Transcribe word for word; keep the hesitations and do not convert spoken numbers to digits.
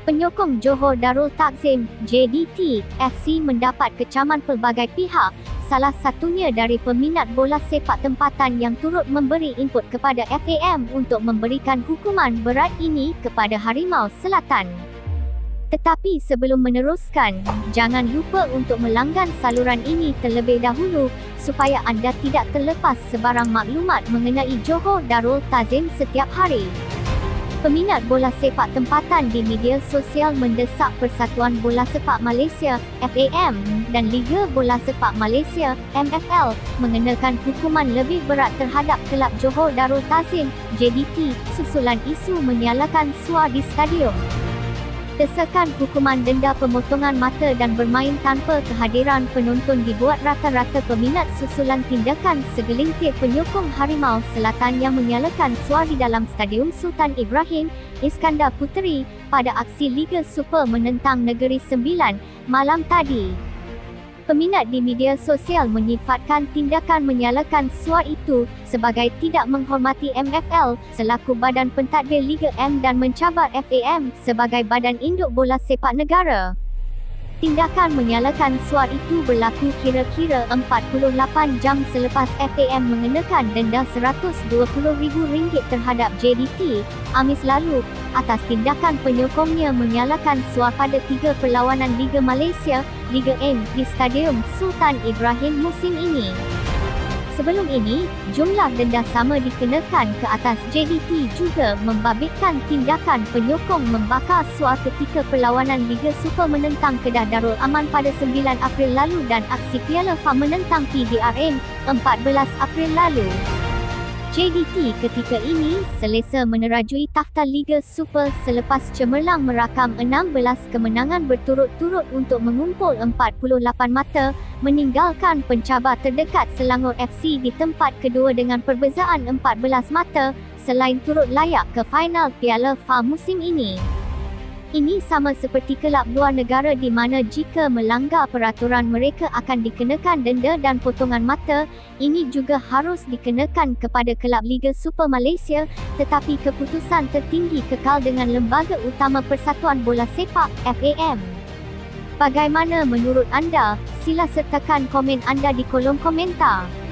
Penyokong Johor Darul Takzim J D T F C mendapat kecaman pelbagai pihak, salah satunya dari peminat bola sepak tempatan yang turut memberi input kepada F A M untuk memberikan hukuman berat ini kepada Harimau Selatan. Tetapi sebelum meneruskan, jangan lupa untuk melanggan saluran ini terlebih dahulu supaya anda tidak terlepas sebarang maklumat mengenai Johor Darul Takzim setiap hari. Peminat bola sepak tempatan di media sosial mendesak Persatuan Bola Sepak Malaysia F A M dan Liga Bola Sepak Malaysia M F L mengenakan hukuman lebih berat terhadap kelab Johor Darul Takzim J D T susulan isu menyalakan suar di stadium. Desakan hukuman denda pemotongan mata dan bermain tanpa kehadiran penonton dibuat rata-rata peminat susulan tindakan segelintir penyokong Harimau Selatan yang menyalakan suar di dalam Stadium Sultan Ibrahim Iskandar Puteri pada aksi Liga Super menentang Negeri Sembilan malam tadi. Peminat di media sosial menyifatkan tindakan menyalakan suar itu sebagai tidak menghormati M F L selaku badan pentadbir Liga M dan mencabar F A M sebagai badan induk bola sepak negara. Tindakan menyalakan suar itu berlaku kira-kira empat puluh lapan jam selepas F A M mengenakan denda seratus dua puluh ribu ringgit terhadap J D T Khamis lalu atas tindakan penyokongnya menyalakan suar pada tiga perlawanan Liga Malaysia Liga M di Stadium Sultan Ibrahim musim ini. Sebelum ini, jumlah denda sama dikenakan ke atas J D T juga membabitkan tindakan penyokong membakar suar ketika perlawanan Liga Super menentang Kedah Darul Aman pada sembilan April lalu dan aksi Piala F A M menentang P D R M empat belas April lalu. J D T ketika ini selesa menerajui takhta Liga Super selepas cemerlang merakam enam belas kemenangan berturut-turut untuk mengumpul empat puluh lapan mata, meninggalkan pencabar terdekat Selangor F C di tempat kedua dengan perbezaan empat belas mata, selain turut layak ke final Piala F A M musim ini. Ini sama seperti kelab luar negara di mana jika melanggar peraturan mereka akan dikenakan denda dan potongan mata. Ini juga harus dikenakan kepada kelab Liga Super Malaysia, tetapi keputusan tertinggi kekal dengan Lembaga Utama Persatuan Bola Sepak F A M. Bagaimana menurut anda? Sila sertakan komen anda di kolom komentar.